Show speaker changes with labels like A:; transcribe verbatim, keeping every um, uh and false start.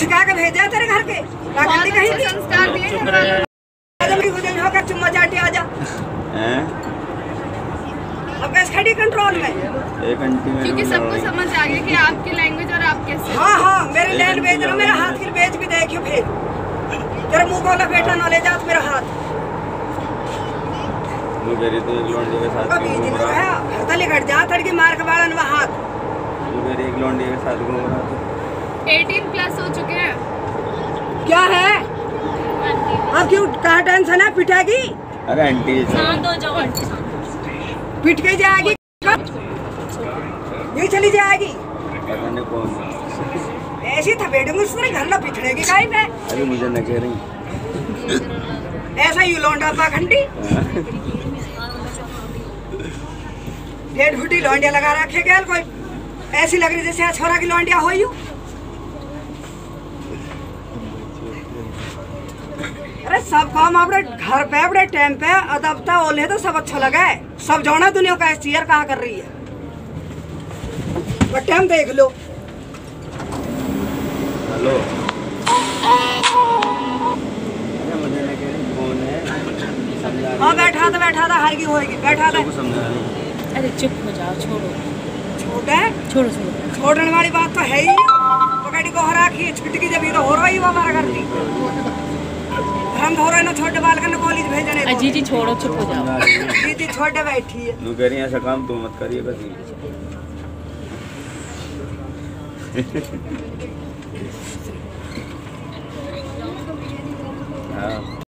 A: सिखा के भेजा तेरे घर के राखंडी कहीं की
B: संस्कार दिए
A: चुम्मा चाटी आ जा। अब कैसे खड़ी कंट्रोल में
C: एक घंटे में
B: क्योंकि सबको समझ आ गया कि आपकी लैंग्वेज और आप कैसे।
A: हाँ हाँ मेरे लैंग्वेज ना मेरा हाथ की बेच भी देखियो फिर तेरा मुंह खोला बेटा न ले जा मेरा हाथ
C: मेरी तो एक लौंडे के साथ घूम रहा
A: है तले घट जा तड़के मार के बाड़न वह हाथ
C: मेरी एक लौंडे के साथ घूम रहा था।
B: अठारह प्लस हो चुके हैं।
A: क्या है अब क्यों कहाँ टेंशन है पिटेगी।
C: अरे आंटी
B: शांत हो जाओ आंटी
A: पिट के जाएगी ये चली जाएगी
C: पता नहीं कौन
A: ऐसी थपेड़ूंगी उसमें घर ना पिछड़ेगी काई पे।
C: अरे मुझे न कह रही
A: ऐसा यू लौंडा पाखंडी डेढ़ फुटी लौंडिया लगा रखे गया कोई ऐसी लग रही जैसे छोरा की लौंडिया हो यू। अरे सब काम अपने घर पे अपने टाइम पे अदबता ओले तो सब अच्छा लगा है सब जोना दुनिया का चीयर कहा कर रही है बट टाइम देख लो।
C: हेलो अरे मुझे न कह रही कौन है।
A: हाँ बैठा था बैठा था हर की होएगी बैठा था।
B: अरे चुप हो जाओ छोड़ो
A: छोटा है
B: छोड़ो छोड़ो
A: छोड़ने वाली बात तो है ही पकड़ी को हरा की छुटकी जब ये तो हो रही वो हमारा घर की हम हो रहे ना छोटे बालक ने कॉलेज भेजने
B: जी जी छोड़ो चुप हो जाओ।
A: दीदी छोटे बैठी है
C: तू कह रही है ऐसा काम तू मत करिए बस। हाँ